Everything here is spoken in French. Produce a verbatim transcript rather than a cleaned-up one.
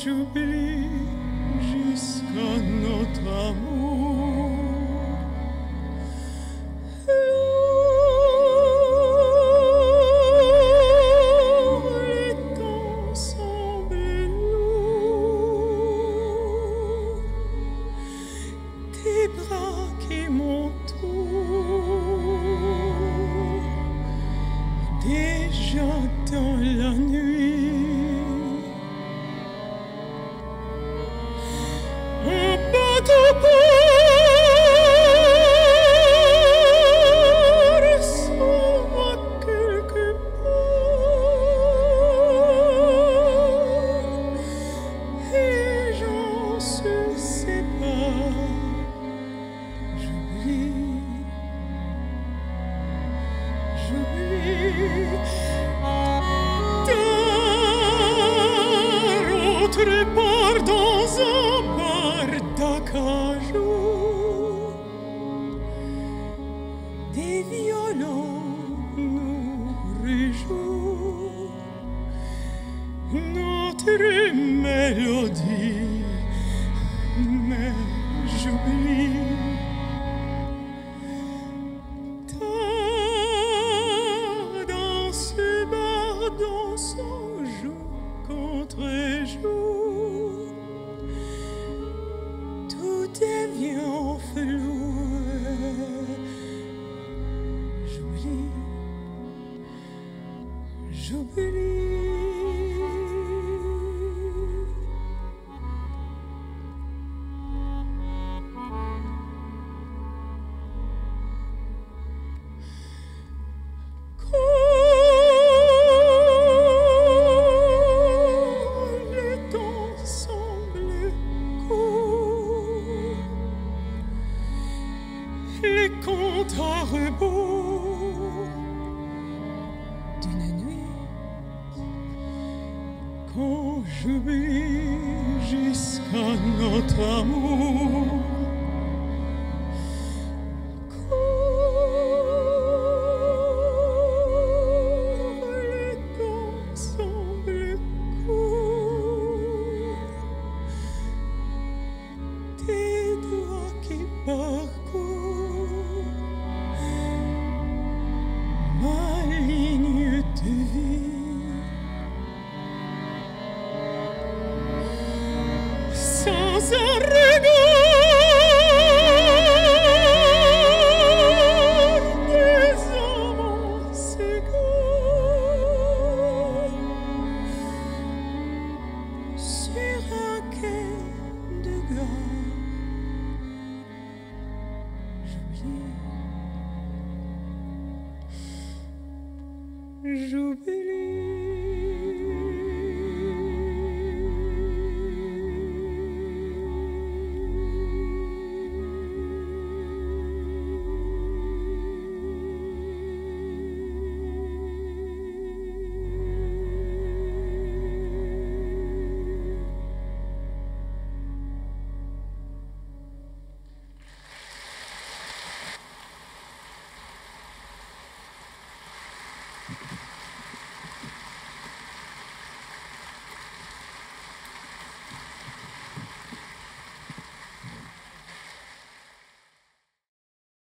j'oublie jusqu'à notre amour. Alors, les temps semblent lourds, tes bras qui m'entourent, déjà dans la nuit. Un bateau part s'en va quelque part, et les gens se séparent. J'oublie, j'oublie. D'un autre part dans un bar d'acajou, des violons nous rejouent notre mélodie, mais j'oublie. Dans ce bar dansant jour contre jour, tout devient flou. J'oublie, j'oublie. Les comptes à rebours d'une nuit, quand j'oublie jusqu'à notre amour. Quand les temps semblent courts, tes doigts qui parcourent ma ligne de vie, sans un regard, des amants s'égarent sur un quai de gare. J'oublie, j'oublie.